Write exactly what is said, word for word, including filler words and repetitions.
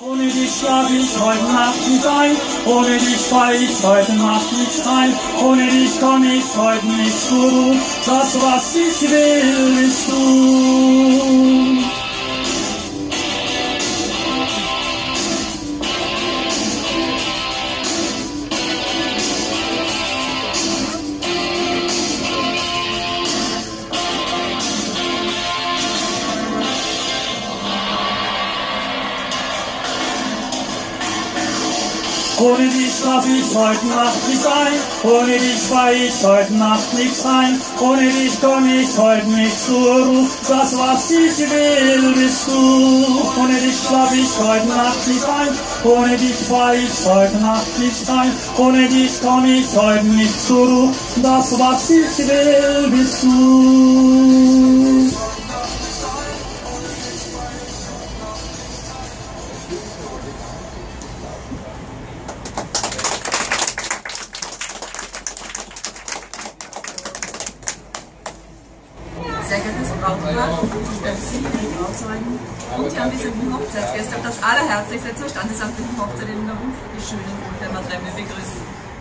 Ohne dich schlaf ich heute Nacht nicht ein, ohne dich fall ich heute Nacht nicht ein, ohne dich komm ich heute nicht zur Ruhe, das was ich will bist du. Ohne dich schlaf ich heute Nacht nicht ein, ohne dich fall ich heute Nacht nicht ein, ohne dich komm ich heute nicht zur Ruhe, das was ich will bist du. Ohne dich schlaf ich heute Nacht nicht ein, ohne dich fall ich heute Nacht nicht ein, ohne dich komm ich heute nicht zur Ruhe, das was ich will bist du. Sehr geehrtes Brautpaar, Sie, die Trauzeugen und die anwesenden Hochzeitsgäste auf das allerherzlichste zur standesamtlichen Hochzeit in der Ruf, die schönen Wohlfahrt Material begrüßen.